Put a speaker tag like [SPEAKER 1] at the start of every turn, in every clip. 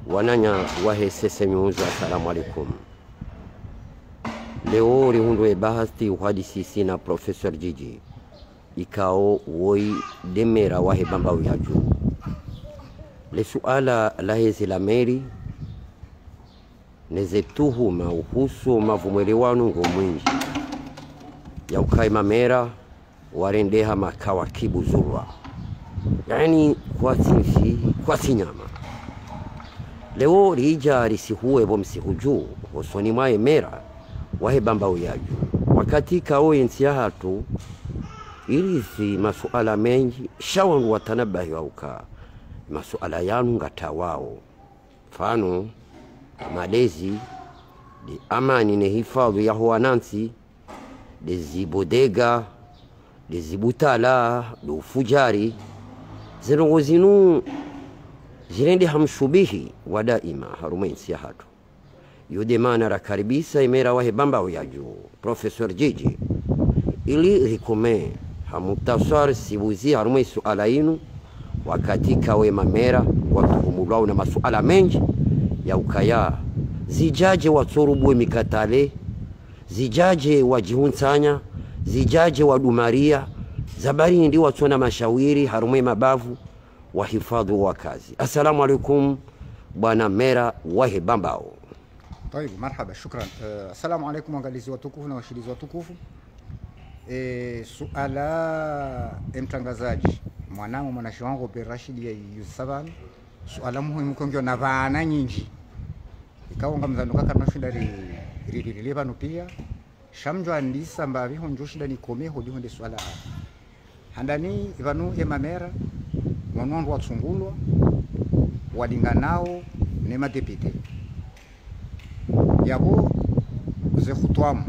[SPEAKER 1] wananya wahesese nyuzo. Assalamu alaikum. Leo rihundwe bahati uhadisi na Professor Jiji ikao woi demera wahe bamba uyaju le suala lahezi la meri nezetuhuma uhusu mavumwelewano ngomwinji ya ukai mamera warendeha makawakibu zurwa, yani kwa sinfi kwa sinyama. Leo rija risihuwe bomsihuju hosoni mwae mera wahe bamba uyaju wakati kao yensia hatu irithi masuala mengi shawangu watanabahi wauka masuala yanu ngata wao. Mfano malezi di amani ne hifadhi ya huwanansi de zibodega de zibutala de ufujari zinongo zinu zirende hamshubihi wa daima harumensi ya hatu yude mana rakaribisa imera wahe bamba uyaju Professor Jiji ili rikome hamutasar sibuzi harume suala inu wakati kawe mamera watuhumulwao na masuala mengi ya ukaya zijaje watsorubwe mikatale, zijaje wajihunsanya, zijaje wadumaria zabari ndi watsona mashawiri harume mabavu wahifadhi wa kazi. Assalamu alaikum bwana mera wahe bambao.
[SPEAKER 2] طيب مرحبا شكرا. السلام عليكم وangalizi watukufu na washirizi watukufu. Suala mtangazaji mwanangu mwanashi wangu Bi Rashid ya Yusaban suala muhimu kongyo na vana nyingi ikaonga mzanuka kana shida ri bano pia shamjwa andisa mbavi honjo shida ni kome hodi honde suala handani ivanu emamera mwanwangu watsungulwa walinganao ne madepite yabo ze khutwamu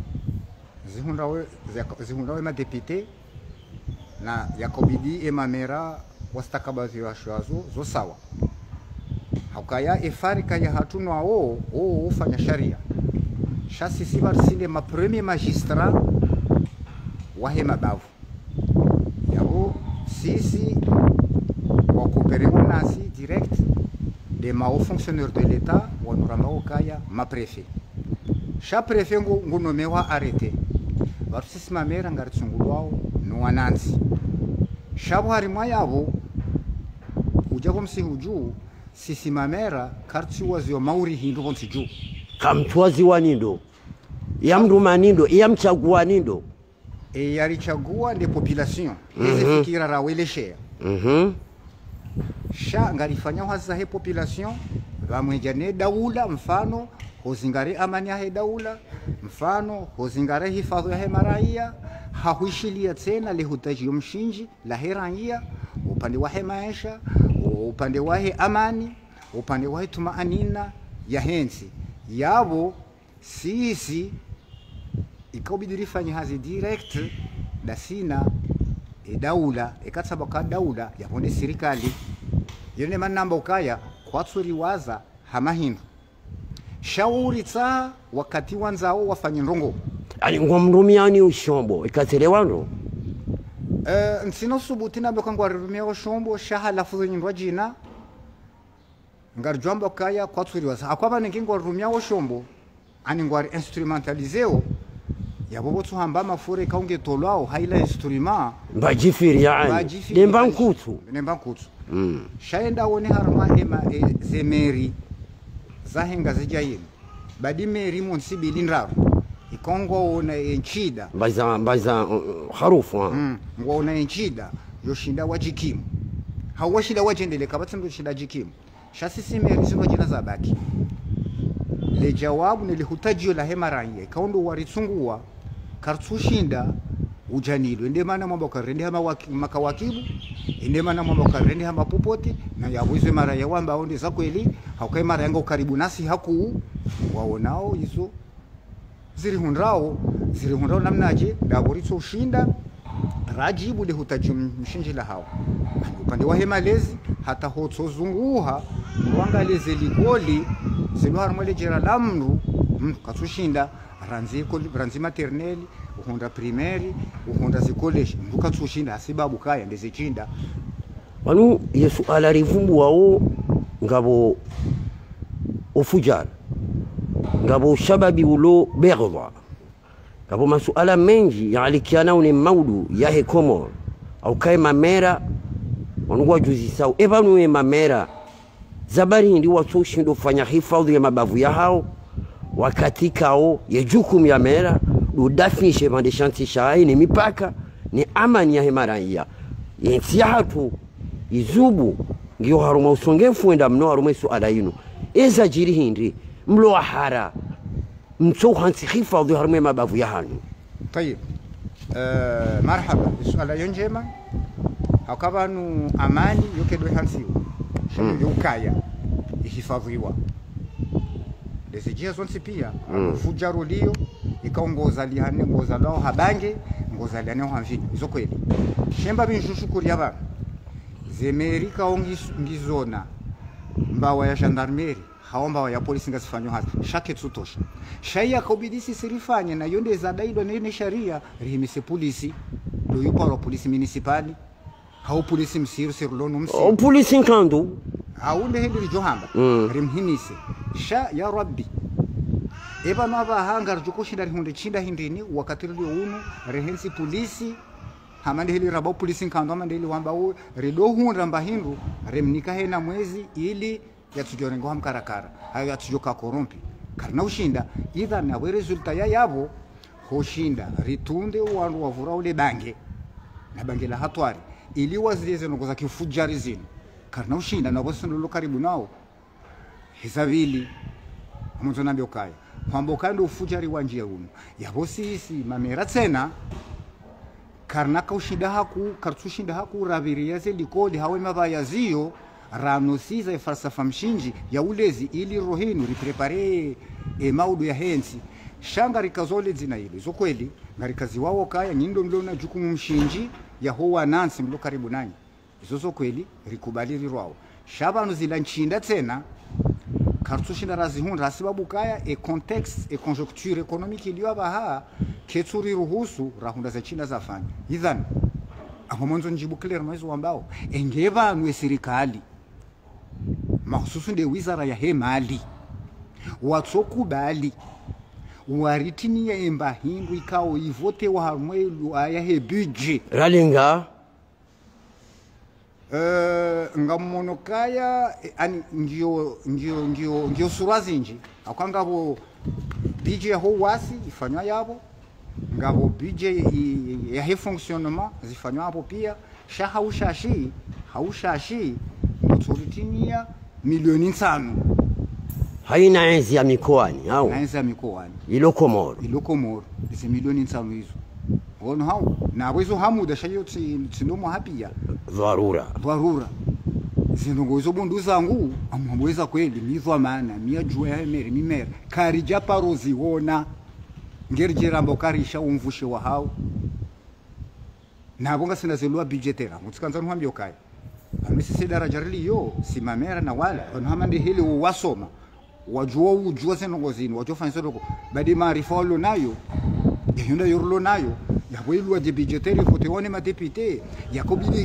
[SPEAKER 2] zihundawe madepite na yakobidi emamera wastakabadhi wa shwazo zo sawa haukaya efarika ya hatuno ao ufanya sharia shasi sibarsile ma premier magistrat wahe mabavu yabo sisi wakoperewa nasi direct de ma hauts fonctionnaires de l'état wanuramba okaya ma préfet cha préfet ngunomewa arrêté vatusisi mamera ngaritsunguliwao nuwananzi shabo harimwa yavo uja komsihu juu sisi mamera kartsiwaziwa mauri hindu vonsi juu
[SPEAKER 1] kamtwaziwa nindo yamduma nindo yamchagua nindo
[SPEAKER 2] yarichagua de population ezefikira raweleshea sha ngarifanya haza he population vamwejane daula mfano hozingare amani ya daula mfano hozingare hifadhi ya maraia hahuishilia tena lehutaji mshinji la heraia upande wa maisha upande wa amani upande wa tumaanina ya hensi yabo sisi ikaubidirifanya hazi direct da sina daula ikatsabaka daula ya honde serikali yene manamba ukaya kwatsuri waza hamahindu shauri tsa wakati wanzao wafanye ndongo
[SPEAKER 1] ali ngomrumiani ushombo ikatelewano
[SPEAKER 2] nsino subuti na bekangwa rumia ushombo shaha lafuzo nyindwa jina ngarjomba kaya kwatsuri waza akwaba ningingwa rumia ushombo ani ngwari instrumentalizeo yabo tsuhamba mafure kaunge tolwao haila instrument
[SPEAKER 1] mbajifiri yani nemba nkutsu
[SPEAKER 2] shaenda wone harma ema zemeri zahenga zijayini badi meri monsibili ndaro ikongo ona enchida
[SPEAKER 1] baza harufu
[SPEAKER 2] ngona enchida yoshinda wajikimu hawashida wajendele kabatsindu shinda jikimu shasisi meri zino jina zabaki le jawabu nilihutajiyo la hemaranye kaundo waritsunguwa kartsushinda ujanilo ende mana mambo karende hama makawakibu ende mana mambo karende hama popoti na yabuzwe mara ya wamba onde za kweli haukai mara yango karibu nasi haku waonao hizo ziri hundrao namnaje daboritso ushinda rajibu le hutaji mshinjila hao upande wa hemalezi hata hotso zunguha wangaleze ligoli ziluhar mwele jera lamru katsushinda ranzi maternelle uhunda primaire uhunda zikoleji mukatsushinda asibabu kaya ndezechinda
[SPEAKER 1] wanu yesu ala rivumbu wao ngabo ufujar ngabo shababi ulo beghdha ngabo masuala mengi yalikiana une maudu ya hekomo au kai mamera wanugwa juzi sawa ebanu mamera zabari ndi watu shindo fanya hifadhi ya mabavu ya hao wakati kao ya jukumu ya mera udafinishe mande shanti shai ni mipaka ni amani ya hemarania yensi hatu izubu ngiyo haruma usongefu enda mno haruma suala yinu eza jiri hindi mlo ahara mso hansi hifadhi haruma ya mabavu ya hanu.
[SPEAKER 2] طيب مرحبا السؤال ينجما hakabanu amani yokedwe hansiwa shemu yukaya ihifadhiwa desijia zonsi pia fujaru liyo ikaongoza lihane ngoza lao habange ngoza liane hamvini izo kweli shemba binjushukuri yaba zemerika ngizona mbawa ya gendarmerie haomba ya polisi ngazifanywa hasa shake tutosha shaya kobidisi sirifanye na yonde zadaido nene sharia rihimise polisi do yupo la polisi municipali hau polisi msiru sirlono msiru
[SPEAKER 1] o polisi nkandu
[SPEAKER 2] haunde hindi johamba rimhimise sha ya rabbi eba nava hangar jukushinda hunde chinda hindini wakati lio unu rehensi polisi hamande hili rabo polisi nkandu hamande hili wamba u redo hunra mbahindu remnika hena mwezi ili yatujorengo hamkarakara hayo yatujoka korompi karna ushinda idha na we resulta ya yabo hoshinda ritunde wandu wavura ule bange na bange la hatwari ili wazirize nogoza kifujari zinu karna ushinda na bosi ndulo karibu nao hizavili mwanzo nambio kaya kwamba ukando ufujari wanjia unu ya bosi isi mamera tena karna kaushinda haku kartushinda haku raviria zeli kodi hawe mabaya ziyo rano siza falsafa mshinji ya ulezi ili rohinu riprepare maudu ya hensi shanga rikazole zina hilo zo kweli ngarikazi wao kaya nyindo mlona jukumu mshinji ya hoa nansi mlo karibu nanyi izo kweli rikubaliri rwao shabano zila nchinda tena kartushinda razihun rasibabu kaya context conjoncture économique iliyo baha ketsuri ruhusu rahunda za China zafanya idhan aho mwanzo njibu clear maizo ambao engeva anwe serikali mahususu nde wizara ya hemali watsokubali waritini ya emba hindu ikao ivote wa harumwelu ya he budget
[SPEAKER 1] ralinga
[SPEAKER 2] ngamonokaya ani ngio surazinji akangabo budget ho wasi ifanywa yabo ngabo budget ya he fonctionnement zifanywa hapo pia haushashi mtulitinia milioni 5
[SPEAKER 1] haina enzi ya mikoani au
[SPEAKER 2] enzi ya mikoani
[SPEAKER 1] ilokomoro
[SPEAKER 2] isi milioni 5 hizo ono hao na wezo hamuda shayo tsinomo hapia
[SPEAKER 1] dharura
[SPEAKER 2] zinongo hizo bundu zangu amweza kweli mizwa maana mia jua ya meri mimera karija parozi wona ngerjera mbokarisha umvushe wa hao na bonga sina zelua budgetera mutikanza nhambio kai amisi daraja liyo simamera na wala onhamande hili wasoma wajua senongozini wajofanya soko badi maarifa lo nayo yunda yorlo nayo yabwelwa de budgeteri foteone ma député yakobili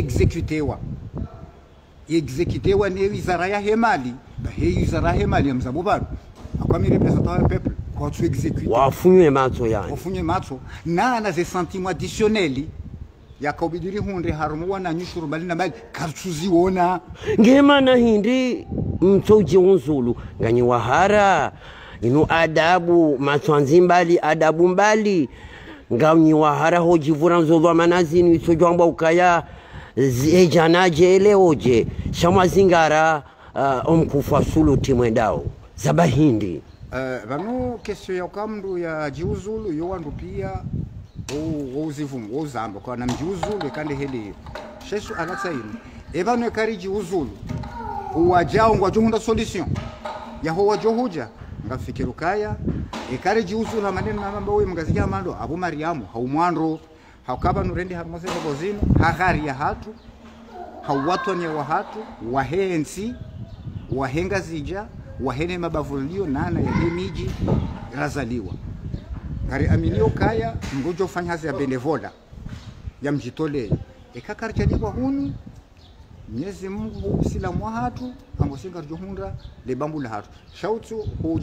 [SPEAKER 2] executewa ne wizara ya hemali ba he wizara hemali mzabo bado akwami representant ya peuple kwa tu execute
[SPEAKER 1] wafunywe macho yani
[SPEAKER 2] wafunywe macho na ze sentiment additionnel yakobidiri hunde harumu na nyushuru bali na bali kartuzi wona
[SPEAKER 1] ngema na hindi mtoji unzulu ngani wahara inu adabu matwanzi mbali adabu mbali ngani wahara hojivura nzolwa manazini isojwamba ukaya ejanaje eleoje shamazingara omkufa sulu timwendao zabahindi
[SPEAKER 2] vanu kesho ya kamdu ya jiuzulu yo wandu pia uzivumu uzamba kwa na mjiuzulu kande heli shesu anatsaini evanu ekari jiuzulu uwajao ngwajuhunda solution yaho wajohuja ngafikiru kaya ekari jiuzulu maneno na mambo we mgazija mando abu mariamu haumwandro hakaba nurende harumose bozino hagari ya hatu hawatwanya wa hatu wahensi wahenga zija wahene mabavulio nana ya miji razaliwa ngari aminio kaya ngojo fanya hazi ya benevola ya mjitole ekakarcha kwa hunu Mwenyezi Mungu Uislamu wa hatu ambosinga rjohunda le bambu la hatu shautu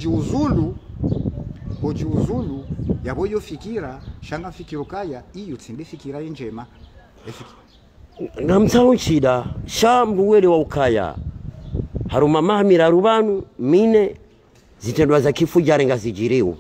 [SPEAKER 2] hujiuzulu yaboyo fikira shanga fikiro kaya iyo tsinde fikira njema
[SPEAKER 1] ngamsawo chida shambu wele wa ukaya haruma mamira rubanu mine zitendwa za kifu jarenga zijiriu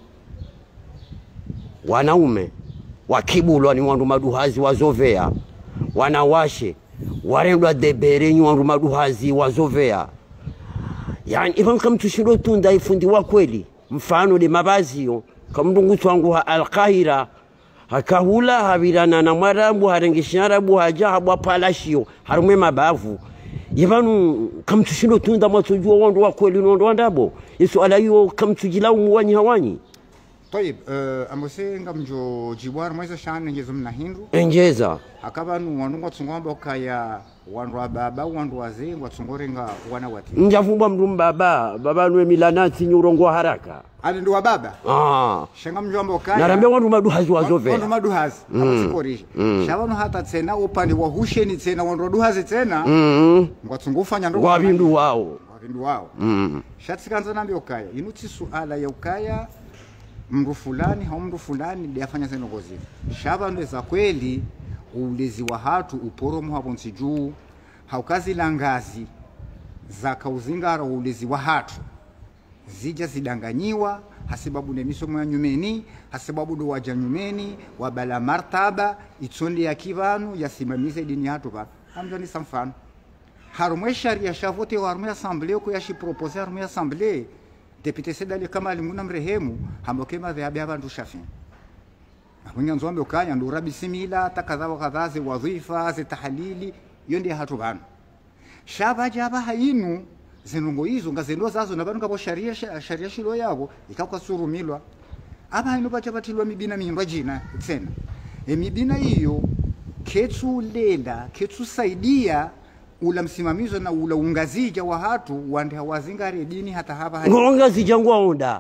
[SPEAKER 1] wanaume wakibulwa ni wandu maduhazi wazovea wanawashe warendwa debere ni wandu maduhazi wazovea yani ivan kamtushiro tunda ifundi wa kweli mfano de mabazio kamndungu wangu Al-Qahira hakahula habirana na mwarabu harengisharabu hajabu palashio harume mabavu yevanu kamtushiro tunda mwatujua wandu wa kweli nondo wandabo yesu alayo kamtujila muwanyi hawanyi
[SPEAKER 2] طيب amosenga mjo jibwar mweza shane ngezo mna hindu
[SPEAKER 1] engeza
[SPEAKER 2] akabanu wanunga tsungomba kaya wandu baba wandu wazee watsungorenga wana wati
[SPEAKER 1] njavumbwa mndu baba nwe milanati nyurongo haraka
[SPEAKER 2] ali ndo baba shanga mjomba kaya
[SPEAKER 1] narambe wandu maduhazi wazove
[SPEAKER 2] wandu maduhazi abatsikorisha shabano hata tsena upande wa husheni tsena wandu maduhazi tsena ngwatsungufanya ndo
[SPEAKER 1] wabindu wao
[SPEAKER 2] shatsikanza nambe ukaya inuti suala ya ukaya mndu fulani au mndu fulani ndiafanya zeno gozi shaba ndeza kweli ulezi wa hatu uporomo hapo nsijuu haukazi langazi za kauzingara ulezi wa hatu zija zidanganyiwa hasibabu ne misomo ya nyumeni hasibabu do waja nyumeni wabala martaba itsonde ya kivanu yasimamize dini hatu ba amjani samfano harumwe sharia shavote wa harumwe assemblée ko yashi proposer harumwe assemblée Depute Sedali kama alimuna mrehemu hamboke madhehabi abantu Shafi. Akunyanzo ambe ukanya ndo rabi simila takadha kadhaze wadhifa ze tahlili yondi hatu bana. Shaba jaba hayinu zenongo hizo ngazendo zazo na bantu sharia shilo yabo ikakwa surumilwa. Aba hayinu bachabatilwa mibina mihimba jina tsena. Mibina hiyo ketsu lela ketsu saidia ula msimamizo na ula ungazija wa hatu wande hawazingari dini hata hapa
[SPEAKER 1] ngongazija ngwaonda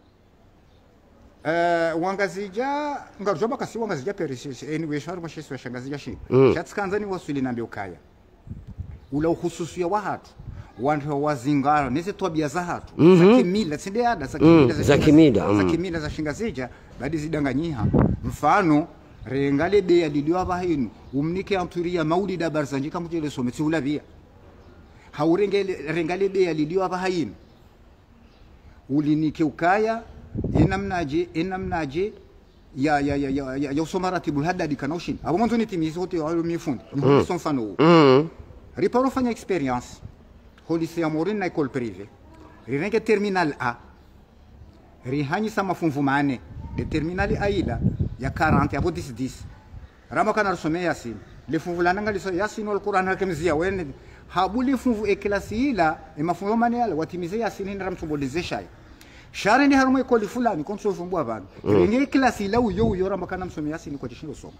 [SPEAKER 2] wangazija ngajoba kasi wangazija perisi anyway sharu mashisi wa shangazija shi shatskanzani wasuli nambe ukaya ula ukhususia wa hatu wande hawazingara neze tabia za hatu za kimila tsinde ada za kimila za shingazija badi zidanganyiha mfano rengale de ya lidiwa bahinu umnike anturia maulida barzanjika mutele someti ulavia haurengele rengale de ya lidiwa bahinu ulinike ukaya enamnaje ya usomaratibul hadadi kanaushin abo mwanzo nitimizi hote wa mifundi ni sonfano riparo fanya experience holise ya morin na école privée rirenge terminal A rihanyi sama funfumane de terminal A ila ya 40 abo 10 rama kana rusome yasin le funvu lananga liso yasin wal qur'an hakemzia wene habuli funvu eklasi ila mafunzo manual watimize yasin ni ramtumboleze shay share ndi harumo ekoli fulani konso fungu abantu ngenge klasi ila uyo rama kana msome yasin ko tishindo soma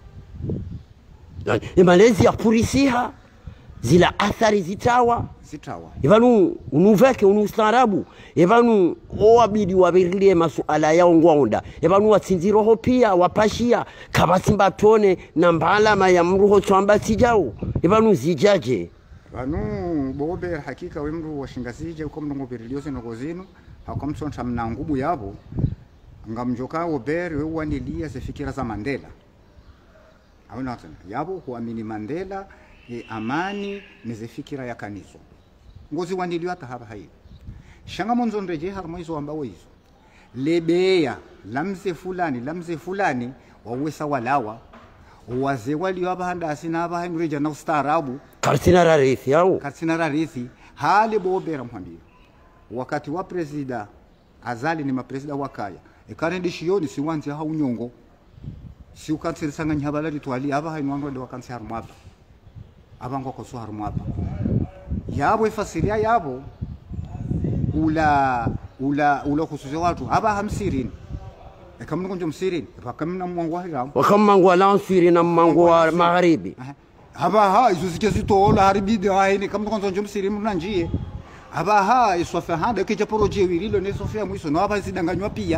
[SPEAKER 1] malezi ya purisiha zila athari zitawa ivanu unuveke unustaarabu ivanu owabidi wabirilie masuala yao ngwaonda ivanu watsinziroho pia wapashia kabasimba tone na mbalama ya mruho twamba sijao ivanu zijaje
[SPEAKER 2] vanu bobe hakika wemru washingazije uko mndongo birilioze nogozino hakamsonta mnangubu yabo ngamjoka obere wanilia zefikira za Mandela awona tena yabo huamini Mandela amani nezefikira ya kaniso ngozi wandiliwa hata hapa hai shanga monzo ndeje harmoizo ambao hizo lebeya lamze fulani wawesa walawa waze wali wabahanda asina abahandu reja na ustaarabu
[SPEAKER 1] karsina
[SPEAKER 2] rarithi hali bobera mwambie wakati wa presida azali ni mapresida wakaya ekarendi shioni siwanzi ha unyongo si ukansiri sanga nyabala ritwali abahandu wangu ndo wakansi harumaba abango ko so harumaba yabo ifasiria yabo ula khusuzo watu aba 50 ekamna konjo msirini bakamna mwangu hira
[SPEAKER 1] wakamangwa la nsiri na mmango wa magharibi
[SPEAKER 2] aba izo zikazitola haribide haini kamna konjo msirini mnanjie aba iswafa handa kija proje wirilo ne sofia mwiso no aba zidanganywa pia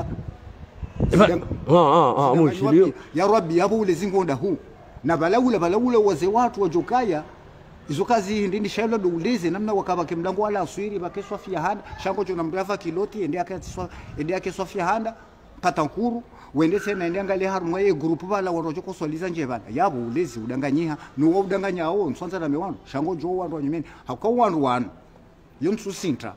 [SPEAKER 1] mushilio
[SPEAKER 2] ya rabbi yabo ule zingonda hu na balawula waze watu wajokaya izo kazi ndini shailo doulize namna wakaba kimlango wala aswiri bakeswa fia handa shango jona mrava kiloti ende yake swafia handa patankuru wende tena ende angalia harumwa ye group bala warojo kosoliza nje bana yabo ulezi udanganyiha no udanganya awo nswanza na mewano shango jo wandu wanyumeni hakwa wandu yonsu sintra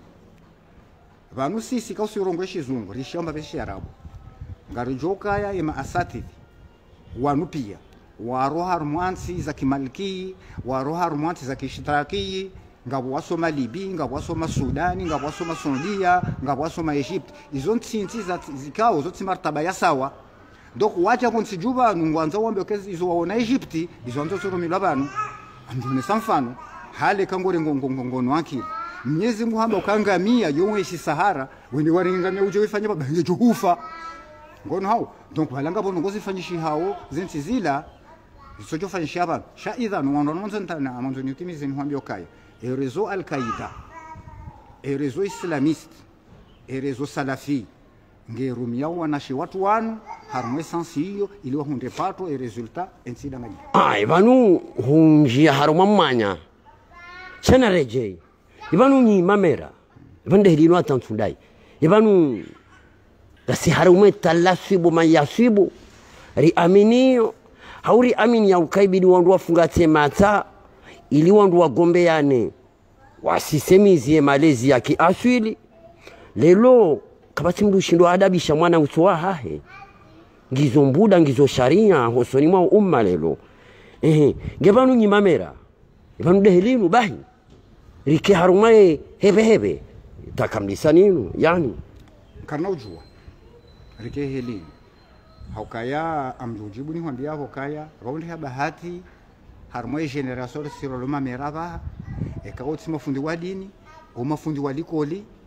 [SPEAKER 2] vanu sisi kausirongo shizungu rishamba beshi arabu ngarijoka ya ima asatithi wanu pia waroha rumwansi za kimaliki waroha rumwansi za kishtaraki ngabo wasoma Libi ngabo wasoma Sudani ngabo wasoma Somalia ngabo wasoma Egypt izo ntsinzi za zikao zo tsimartaba ya sawa donc wacha konsijuba ngwanza wambe kezi izo waona Egypt izo nzo tsoro banu andune samfano hale kangore ngongono akili Mnyezi Mungu ukangamia yomwe shi Sahara wende waringamia uje wifanya baba ngejo hufa ngono hao donc balanga bono ngozi fanyishi hao zinti zila isojo fanyisha baba sha idha no ndo ntana amanzo nyutimize nhwambia okaya e réseau al-Qaïda e réseau islamiste e réseau salafi ngerumia wanashi watu wanu harmwe sansi hiyo ili wahunde pato e resultat ensida maji
[SPEAKER 1] ivanu hunjia haruma mmanya chana rejei ivanu ni mamera ivande hilino atantundai ivanu gasi harume talasibu mayasibu ri aminio hauri amini ya ukaibidi wandu wafungatse mata ili wandu wagombeane wasisemizie malezi ya kiaswili lelo kabati mdu shindo adabisha mwana utoa hahe ngizo mbuda ngizo sharia hosoni mwa umma lelo ngebanu nyimamera ivanu dehilinu bahi rike harumae hebe takamlisa ninu yani
[SPEAKER 2] karna ujua rike helinu haukaya amdujibu ni hwambia hokaya raundi ha bahati harmoe generation siroloma meraba ekawoti mafundi wa dini o mafundi wa likoli